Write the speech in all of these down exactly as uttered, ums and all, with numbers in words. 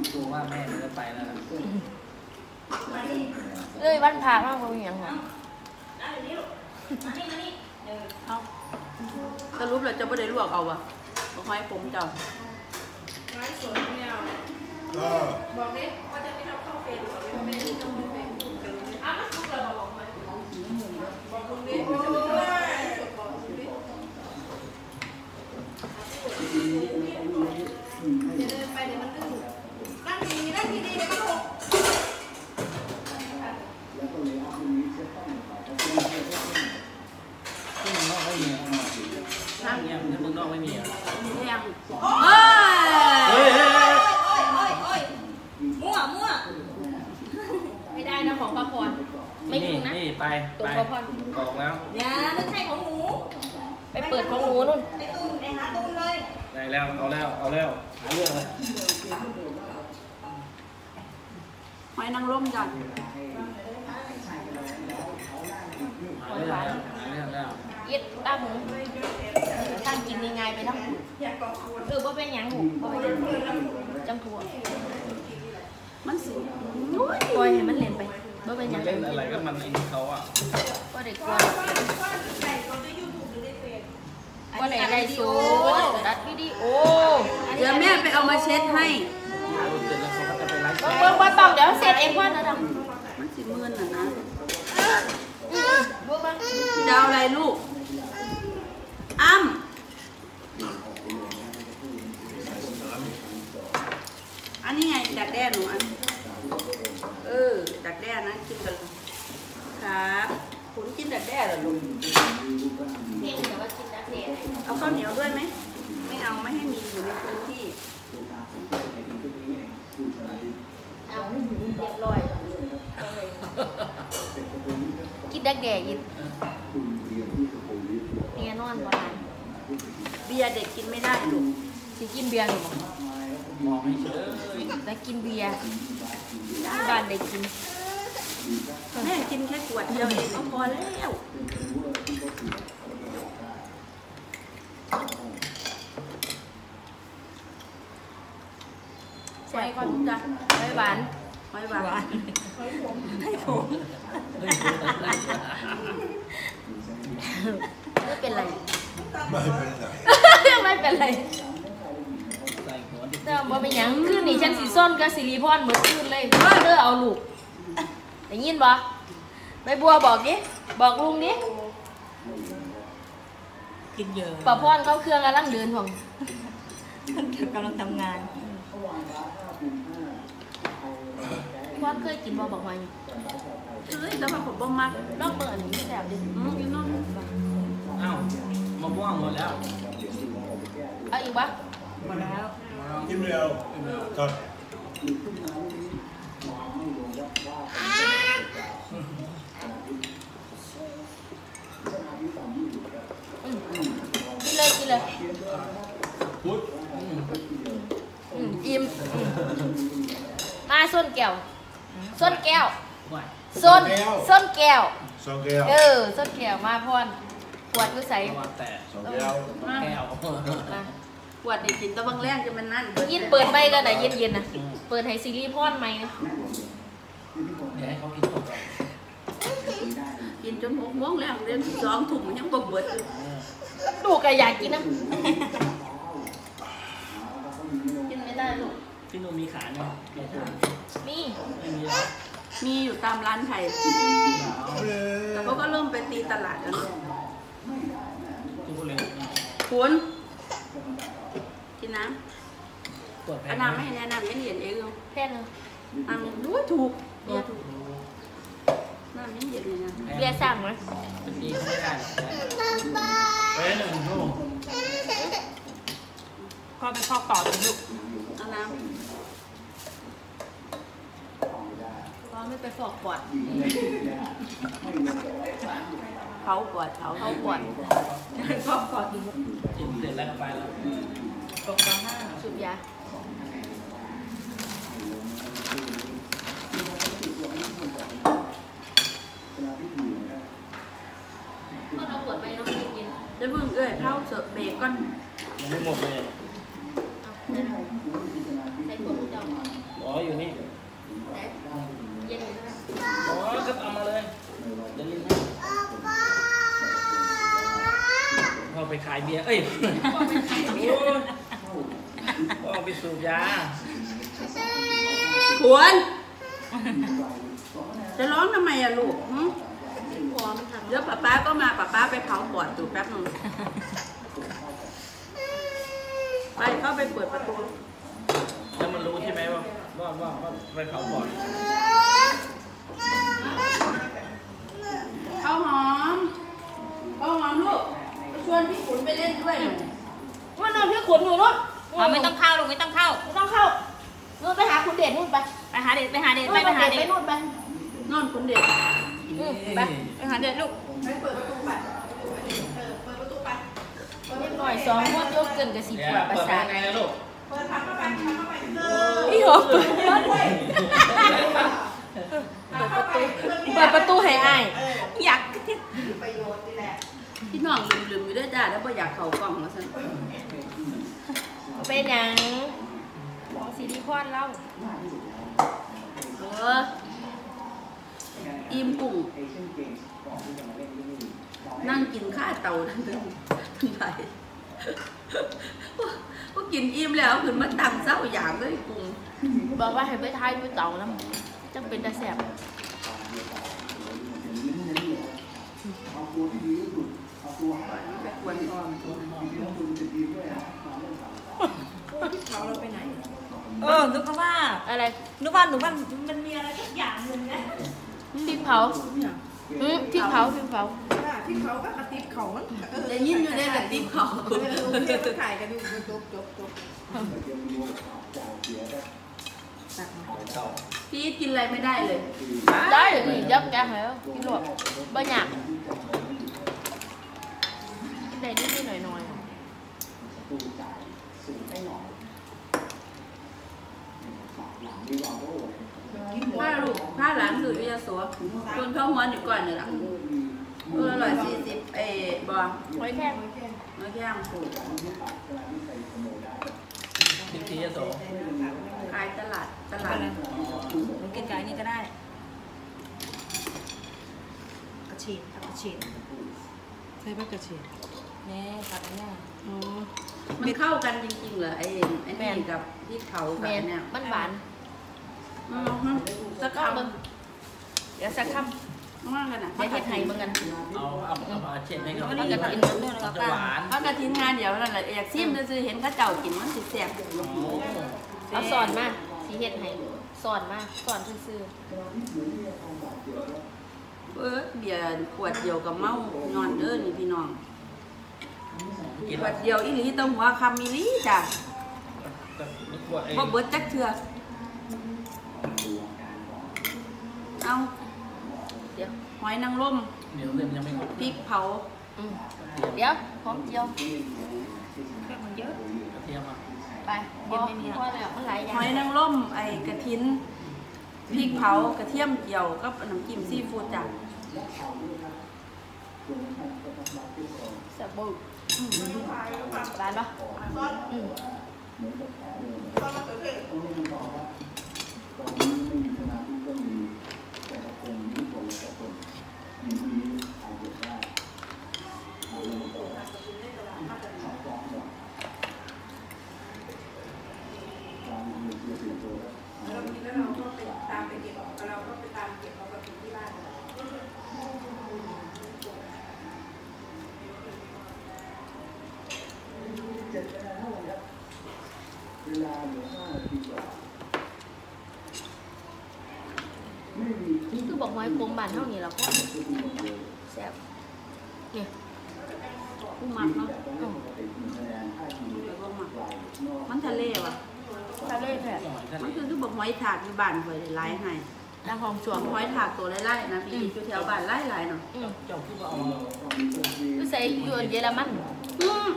กลัวว่าแม่จะไปแล้วนะเอ้ยวันพามาเป็นอย่างไรเอาสรุปเราจะไม่ได้ลวกเอาวะบอกให้ผมเจ้าร้านสวนไม่เอาบอกดิว่าจะไม่ทำข้าวเฟรนหรือไม่ได้ทำข้าวเฟรนอ้าวมันสุกเลยบอกไหมบอกคุณดิว่าจะไม่ทำข้าวเฟรนบอกคุณดิจะเดินไปเดี๋ยวมันดื้อนั่งดีนั่งดีดีเลยก็ถูกที่มึงนอกไม่มีนั่งเงียบที่มึงนอกไม่มีอ่ะยังเฮ้ยเฮ้ยเฮ้ยเฮ้ยเฮ้ยมั่วมั่วไม่ได้นะของป้าพรไม่ถึงนะนี่ไปไปบอกแล้วอย่าไม่ใช่ของหนูไปเปิดของหนูนู่นไปตุ้นไปหาตุ้นเลยได้แล้วเอาแล้วเอาแล้วหาเรื่องเลยหอยนางรมจันหาเรื่องแล้วหาเรื่องแล้วยึดตาหมูท่านกินยังไงไปทั้งเออว่าเป็นยังหูจังทัวมันสิปล่อยให้มันเล่นไปว่าเป็นยังเล่นอะไรก็มันไอ้เขาอ่ะว่าเด็กว่าว่าไหนได้สูดัดวิดีโอเดี๋ยวแม่ไปเอามาเช็ดให้เบิ้งเบิ้งว่าต้องเดี๋ยวเสร็จเองว่านะดำมันสิมื่นน่ะนะเจ้าอะไรลูกอ้ำอันนี้ไงดักแด้หนูอันเออดักแด้นะกินกันครับคุณกินดักแด้เหรอลูกเอาข้าวเหนียวด้วยไหมไม่เอาไม่ให้มีอยู่ในพื้นที่เอาเรียบร้อยกินดักแด้ยินเนี่ยนอนบ้านเบียร์เด็กกินไม่ได้ลูกสิกินเบียร์หรือเปล่ามองให้เฉยแล้วกินเบียร์บ้านเด็กกินแม่กินแค่ขวดเดียวเองก็พอแล้วใส่ก่อนจ้ะไว้หวานไว้หวานให้ผมให้ผมไม่เป็นไรไม่เป็นไรไม่เป็นไรแต่ว่าเป็นยังคืนนี้ฉันสีส้นกับสิริพรเหมือนคืนเลยเด้อเอาลูกได้ยินบ่ใบบัวบอกดิบอกลุงดิกินเยอะป้าพรเขาเครื่องกำลังเดินของกำลังทำงานพ่อเคยกินบ่บอกมาเฮ้ยแล้วมาผมบ่มากลองเปิดอันนี้แซ่บดิกินน้องอ้าวมะม่วงหมดแล้วเอาอีกปะหมดแล้วกินเร็วก่อนกินเลยกินเลยพุดอิ่มมาส้นแก้วส้นแก้วส้นส้นแก้วส้นแก้วเออส้นแก้วมาพ่อนขวดก็ใส่ส้นแก้วแก้วขวดนี่กินตะบังแรงจะมันนั่นยินเปิดไปกันไหนเย็นๆนะเปิดให้ซีรีส์พ่อนไหมนะเดี๋ยวให้เขากินก่อนกินจนหกโมงแล้วเรียนสองถุงยังบ่เบิดลูกก็อยากกินนะกินไม่ได้ลูกที่นู่นมีขายไหมมีไม่มีแล้วมีอยู่ตามร้านไทยแต่เขาก็เริ่มไปตีตลาดแล้วคุณกินน้ำอันน้ำไม่ให้แนะนำไม่เห็นเองแค่นึงน้ำด้วยถูกเบียร์ถูกน้ำไม่เห็นเลยนะเบียร์สั่งไหมเป็นดีไม่ได้เป็นหนึ่งลูกพอไปพอกต่อถึงลูกเอาน้ำพอไม่ไปฟอกปอดเขาปวดเขาเขาปวดเขาปวดกินเสร็จแล้วก็ไปแล้วตกตาห้าสุดยาก็เอาปวดไปน้องกินจะเพิ่งเอ้ยเข้าเสิร์ฟเบรกก่อนยังไม่หมดเลยใส่ขวดเจ้าอ๋อออยู่นี่เย็นอยู่นะอ๋อก็เอามาเลยเดี๋ยวลิ้นให้พ่อไปขายเบียร์เอ้ยพ่อไปขายเบียร์พ่อไปสูบยาขวนจะร้องทำไมอะลูกหึพร้อมทำเดี๋ยวป๊าป๊าก็มาป๊าป๊าไปเผาปอดดูแป๊บนึงไปเข้าไปเปิดประตูแล้วมันรู้ใช่ไหมว่าว่าว่าว่าไปเผาก่อนข้าวหอมข้าวหอมลูกไปชวนพี่ขุนไปเล่นด้วยหน่อยว่านอนพี่ขุนอยู่นู้นอ๋อไม่ต้องเข้าลูกไม่ต้องเข้าไม่ต้องเข้านู่นไปหาคุณเด่นนู่นไปไปหาเด็ดไปหาเด็ดไปไปหาเด็ไปดนู่นไปนอนคนเด็กอืมไปไปหาเด็ดลูกไปเปิดประตูไปเออเปิดประตูไปเล็กหน่อยสองมดยกเกินกับสีเนี่ปยวดประเปิดสาทยังไงนะลูกเปิดทำเข้าไปทำเข้าไปเออพี่หอมเปิดประตูเปิดประตูให้อ้ายอยากประโยชน์นี่แหละพี่น้องลืมๆอยู่ด้วยจ้าแล้วพออยากเข้ากล่องแล้วฉันเป็นหยังของซิลิคอนเล่าเอออิ่มกุ้งนั่งกินข้าวเตาทั้งทั้งทั้งไปว่ากินอิ่มแล้วขึ้นมาตั้งเศร้าอย่างเลยกุ้งบอกว่าให้ไปทายด้วยเต่าแล้วจังเป็นตาแสบไปกวนก่อนเออนึกว่าอะไรนึกว่าหนูว่ามันมีอะไรสักอย่างหนึ่งนะพริกเผาอืมพริกเผาพริกเผาที่เขาก็กระติบเขามันเออได้ยินอยู่ได้แต่ติบเขาเออโรงเรียนถ่ายกันอยู่จบจบจบพี่กินอะไรไม่ได้เลยได้หรือยับแกเหรอพี่หลวกบ่อยากได้นิดๆหน่อยๆผ้าลูกผ้าหลานหรือวิทยาศาสตร์คนเข้าหัวอยู่ก่อนนี่แหละเออร้อยสี่สิบเอ๋บอไว้แค่น้อยแก้มผูกทิพย์โสขายตลาดตลาดหนูกินไก่นี่ก็ได้กระเฉดกระเฉดใช่ปะกระเชียแม่ตัดเนี่ยอ๋อมันเข้ากันจริงๆเหรอไอ้ไอ้นี่กับที่เขากัแมบนเนี่ยมันหวานอืมฮึสักก็คำมึงเดี๋ยวสักคำมากกันนะเดี๋ยวเฮ็ดให้มึงกันเอาเอาเอามาเช็ดให้เขาไม่ดีได้มักินนเรื่องแล้วจะก็หวานเพราะกระทิ้งงานเดี๋ยวนั่นแหละอยากซิมจะซื้อเห็นเข้าเจ้ากินมันสิแซ่บเอาสอนมาสีเฮ็ดให้สอนมาสอนซื่อเออเบียร์ขวดเดียวกับเมานอนเด้อนี่พี่น้องกินขวดเดียวอีหลีต้องหัวคำมิลีจ้ะขวดเองบ่เบิดจักเทื่อเอาๆเดี๋ยวหอยนางรมเดี๋ยวเริ่มยังไม่ครบพริกเผาอืมเดี๋ยวหอมเจียวแค่มันเยอะกระเทียมอ่ะไปพอพอแล้วมันหลายอย่าหงอยนางรมไอ้กระทินพริกเผากระเทียมเจียวกับน้ำจิ้มซีฟู้ดจ้ะแซ่บบึ้งร้านปะอืม คือบอกไม้คมบานเท่านี้แล้วก็แซ่บเนี่ยผู้มักเนาะอืมเดี๋ยวบ่มักมันทะเลว่ะทะเลแท้หอยทะเลมันคือคือบอกหอยถากอยู่บ้านข่อยหลายให้น้ำหอมสสววมมหอยถากตัวไล่ๆนะพี่อยู่แถวบ้านไล่ๆเนาะอืมเจ้าคือว่าเอาคือใส่อยู่เยอรมันอืม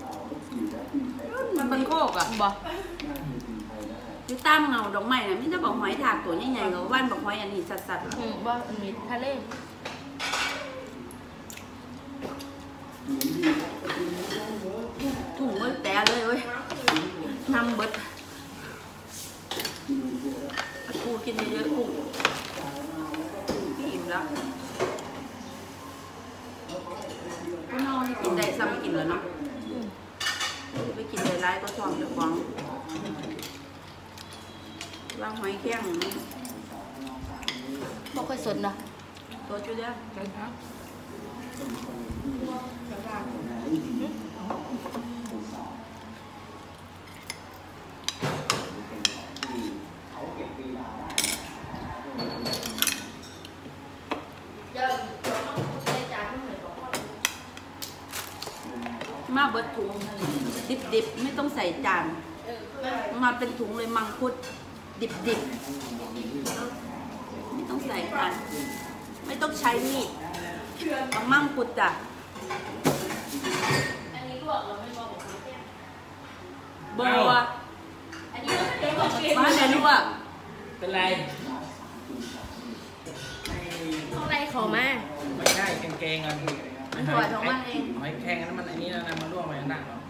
มันเป็นโคกอ่ะบ่อยู่ตามเงาดอกไม้น่ะมีแต่บอกหอยถากตัวใหญ่ๆกับว่านบอกหอยอันนี้สัดๆอะอืมบ่มีทะเลถุงเว้ยแต่เลยเว้ยทำเบิดเยอะๆกุ้งพี่อิ่มแล้วก็นอนกินได้ซ้ำกินแล้วเนาะไปกินได้ร้ายก็ท้องเดือดร้อนวางหอยแข้งบ่ค่อยสนเนาะตัวจุดเดียวมาเบิดถุงดิบๆไม่ต้องใส่จานมาเป็นถุงเลยมังคุดดิบๆไม่ต้องใส่จานไม่ต้องใช้มีดเอามังคุดจ้ะอันนี้ลวกเราไม่บอกบอกแก้บัวอันนี้เราบอกเกบ้านไหนรู้ว่าเป็นไรเอาอะไรขอมาไม่ใช่กางเกงอ่ะมันถอยของมันเองหอยแข้งนั้นมันอันนี้นะนะมันร่วงไปข้างหน้าเนาะ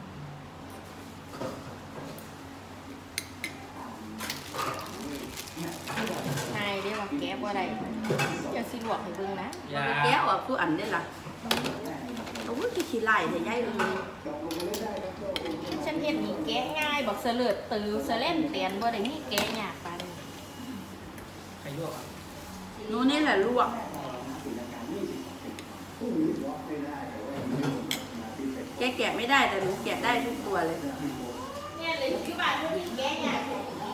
นายเรียกว่าแก้บ่ได้อย่าสิลวกให้เบิ่งนะอย่าแก้วอ่ะผู้อันได้ล่ะโอ้ยขี้ขี้ไล่แต่ย่ายเลยฉันเห็นนี่แก้ง่ายบอกเสลิดตือเสล่นเตียนบ่ได้มีแก้ยากปานนี้ใครลวกอ่ะหนูนี่แหละลวกแกะแกะไม่ได้แต่หนูแกะได้ทุกตัวเลยเนี่ยเลยที่บ้านเพิ่นมีแก้ยาก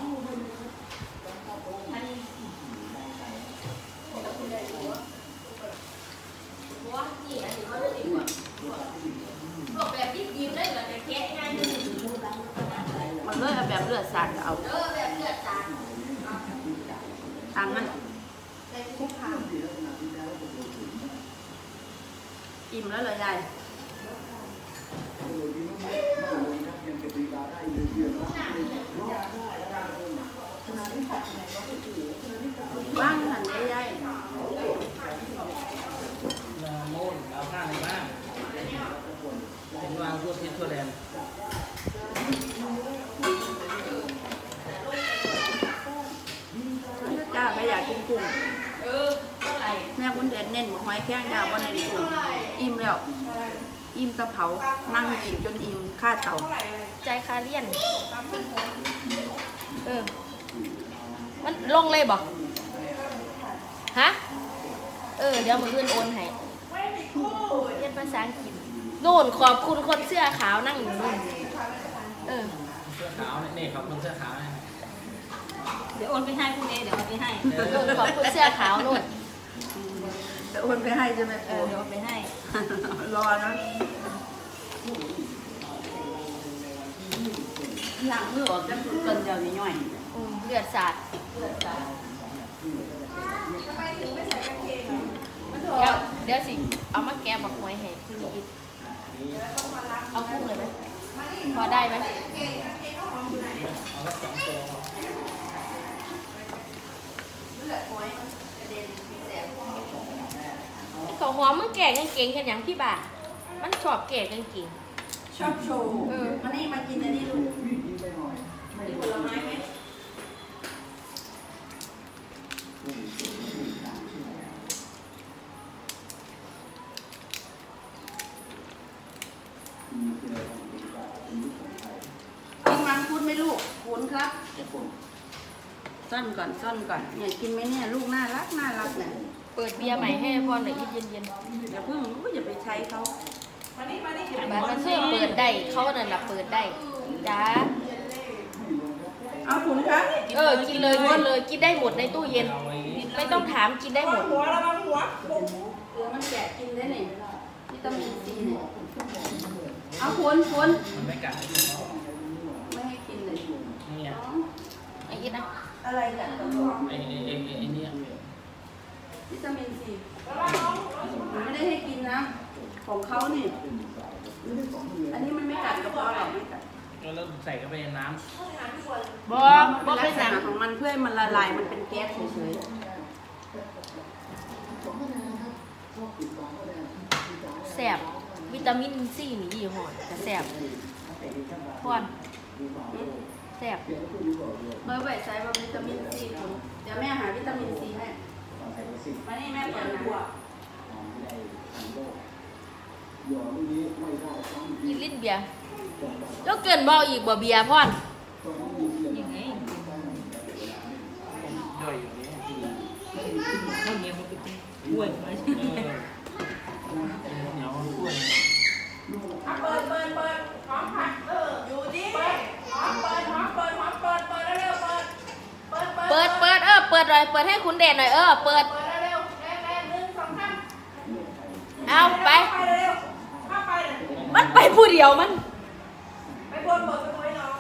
ลวกแบบดิบๆได้เหรอแต่แก้ง่ายนึงมันเลยเอาแบบเลือดสาดเอาเออแบบเลือดจานตามมันอิ่มแล้วเหรอยายว่างหันได้ยายนาโม่นเอาผ้าในบ้านเป็นวางทั่วทิศทั่วแดนจ้าไม่อยากกินกุ้งเออเท่าไหร่แม่คุณเด็ดเน้นหอยแข้งยาววันในกุ้งอิ่มแล้วอิ่มกระเพรานั่งกินจนอิ่มค่าเต่าใจคาเลียนเออมันลงเลยบ่ฮะเออเดี๋ยวมืออื่นโอนให้เรียนภาษาอังกฤษนู่นขอบคุณคนเสื้อขาวนั่งอยู่นู่นเออเสื้อขาวเนี่ยนี่ครับคนเสื้อขาวเนี่ยเดี๋ยวโอนไปให้พรุ่งนี้เดี๋ยวโอนไปให้นู่นขอบคุณเสื้อขาวนู่นจะโอนไปให้ใช่ไหมเออเดี๋ยวโอนไปให้รอนะหลังมือออกจะเกินเดียวนิดหน่อยอืมเลือดสาดเลือดสาดเดี๋ยวเดี๋ยวสิเอามาแกะบักหวยให้พี่อีกเอากุ้งเลยไหมพอได้ไหมเอาละสองตัวเขาหอมมึงแก่กางเกงกันอย่างพี่บ่ามันชอบแก่กางเกงชอบโชว์เออมานี่มากินอันนี้ลูกมีผลไม้ไหมกินมังคุดไหมลูกคุณครับซ่อนก่อนซ่อนก่อนเนี่ยกินไหมเนี่ยลูกน่ารักน่ารักเนี่ยเปิดเบียร์ใหม่ให้พ่อหน่อยเย็นเย็นอย่าเพิ่งรู้อย่าไปใช้เขาๆบ้านมันเชื่อเปิดได้เขานั่นแหละเปิดได้จ้าเอาคุณครับเออกินเลยกินเลยกินได้หมดในตู้เย็นเอาไว้ไม่ต้องถามกินได้หมดเออมันแกะกินได้เนี่ยวิตามินซีเนี่ยเอาคุณคุณมันไม่กัดให้ดูเขาไม่ให้กินเลยเนี่ยไอ้ยิดนะอะไรกันตัวไอ้ไอ้ไอ้ไอ้เนี่ยวิตามินซีไม่ได้ให้กินนะของเขานี่อันนี้มันไม่กัดกระเพาะหรอกไม่กัดแล้วใส่เข้าไปในน้บอเป็บนอลัเป็กนษหนังณะของมันเพื่อให้มันละลายมันเป็นแก๊สเฉยแสบวิตามินซีนี่ยี่ห้อแต่แสบพอนๆแซ่บเบอร์ไว้ใช้ว่าวิตามินซีคุณเดี๋ยวแม่หาวิตามินซีให้มานี่แม่เปิดนะกินลิ้นเบียร์แล้วเกินบ่อีกบ่เบียร์พ่อนยังไงย่อยอยู่เนี่ยข้าวเหนียวมันเป็นกล้วยไหมเออเหนียวกล้วยเปิดเปิดเปิดพร้อมผัดเอออยู่ดิเปิดพร้อมเปิดพร้อมเปิดพร้อมเปิดเปิดเร็วเปิดเปิดเปิดเปิดเปิดเออเปิดหน่อยเปิดให้คุณเดชหน่อยเออเปิดเปิดเร็วแรงแรงหนึ่งสองสามเอาไปไปเร็วเข้าไปเลยมันไปผู้เดียวมันไปบนเปิดประตูให้น้อง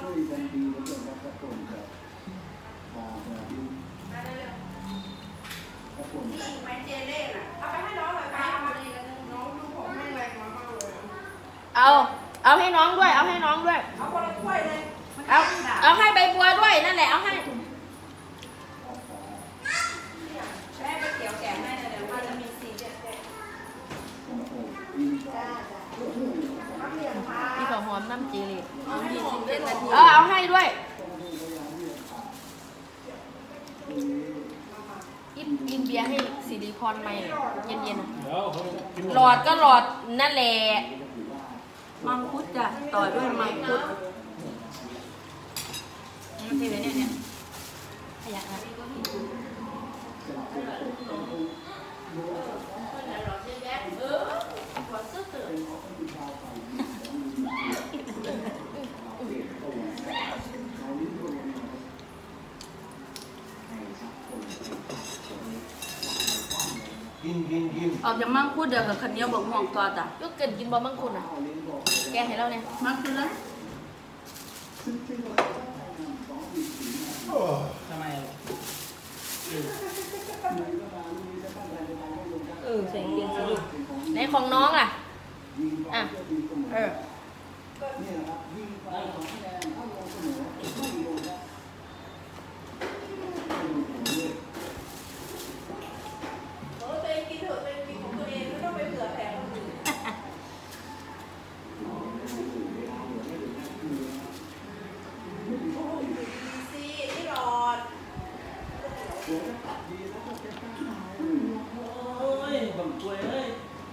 ไปเจเล่น่ะเอาไปให้น้องหน่อยไปเอามาดีกันน้องดูผมให้แรงมากเลยเอาเอาให้น้องด้วยเอาให้น้องด้วยเอาคนละถ้วยเลยเอาเอาให้ใบบัวด้วยนั่นแหละเอาให้แม่ไปเขียวแกะให้เลยเดี๋ยวมันจะมีสีเด็ดพี่ข้าวหอมน้ำจีรียี่สิบเจ็ดนาทีเออเอาให้ด้วยกินกินเบียร์ให้สิริพรใหม่เย็นๆนะเดี๋ยวเขากินหลอดก็หลอดนั่นแหละมังคุดจ้ะต่อด้วยมังคุดมันทีเลยเนี่ยเนี่ยขยะนะกินกินกินออกจากมังคุดเดี๋ยวกับขันเหนียวบอกม่วงตัวจ้ะยกเกินกินบอมังคุดอ่ะแกให้เราเนี่ยมังคุดแล้วโอ้ทำไมอ่ะเออใส่เกงสีลูกในของน้องอ่ะอ่ะเออเออตัวเองกินเถอะตัวเองกินของตัวเองไม่ต้องไปเผื่อแผ่คนอื่นซีนี่หลอดโอ้ยบังกล้วยเอ้ย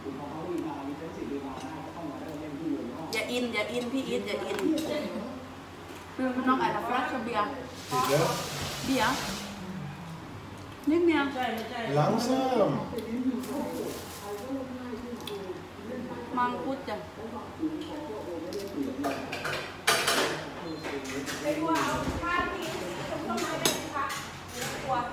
อย่าอินอย่าอินพี่อินอย่าอินคือน้องไอ้ละฟลัชเบียร์ติดแล้วเบียร์นี่เมียใช่ไม่ใช่ langsam มังคุดจ้ะไม่กลัวเอาผ้าที่ต้นไม้ได้ไหมคะไม่กลัว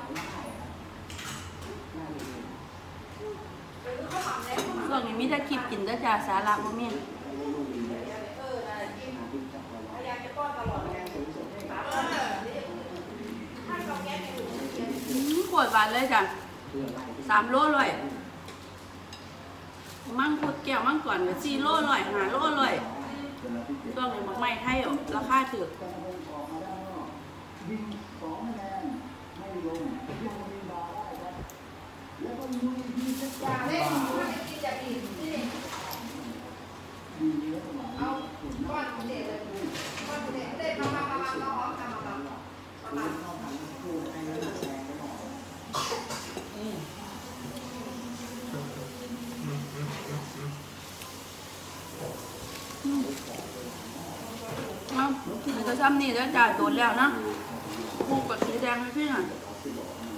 หรือข้าวหอมแล้วข้าวหอมช่วงนี้มีแต่คลิปกินแต่จ้าสาระบ่มีเออนั่นแหละกินพยายามจะป้อนตลอดไงเออถ้าเราแก้ไม่ถูกเสียอืมขวดหวานเลยจ้ะสามโลร้อยมังคุดแก้วมังก่อนก็สี่โลร้อยห้าโลร้อยช่วงนี้มักไม้ไทยอ่ะราคาถูกอย่าเล่นถ้าไม่กินอย่ากินนี่เอาก้อนเด็ดเลยก้อนเด็ดเด็ดมามามามามาหอมทำมามามามาเอามันก็ซ้ำนี่แล้วจ้าโดนแล้วนะผูกกับสีแดงให้พี่หน่อย